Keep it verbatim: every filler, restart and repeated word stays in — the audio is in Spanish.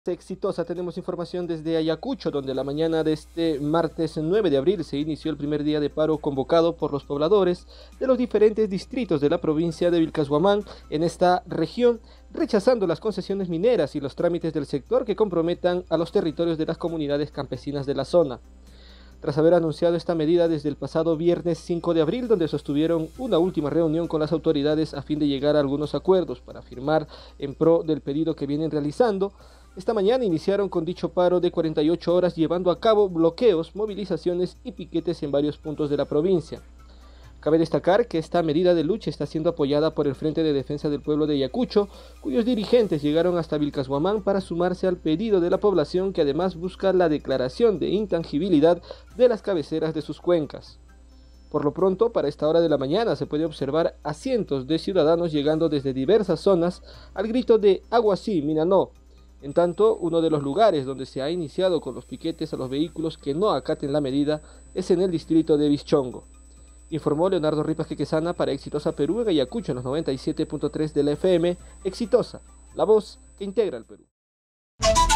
Exitosa, tenemos información desde Ayacucho, donde la mañana de este martes nueve de abril se inició el primer día de paro convocado por los pobladores de los diferentes distritos de la provincia de Vilcashuamán en esta región, rechazando las concesiones mineras y los trámites del sector que comprometan a los territorios de las comunidades campesinas de la zona. Tras haber anunciado esta medida desde el pasado viernes cinco de abril, donde sostuvieron una última reunión con las autoridades a fin de llegar a algunos acuerdos para firmar en pro del pedido que vienen realizando, esta mañana iniciaron con dicho paro de cuarenta y ocho horas, llevando a cabo bloqueos, movilizaciones y piquetes en varios puntos de la provincia. Cabe destacar que esta medida de lucha está siendo apoyada por el Frente de Defensa del Pueblo de Ayacucho, cuyos dirigentes llegaron hasta Vilcashuamán para sumarse al pedido de la población, que además busca la declaración de intangibilidad de las cabeceras de sus cuencas. Por lo pronto, para esta hora de la mañana se puede observar a cientos de ciudadanos llegando desde diversas zonas al grito de "Agua sí, mina no". En tanto, uno de los lugares donde se ha iniciado con los piquetes a los vehículos que no acaten la medida es en el distrito de Vischongo. Informó Leonardo Ripas Quequesana para Exitosa Perú en Ayacucho en los noventa y siete punto tres de la F M. Exitosa, la voz que integra el Perú.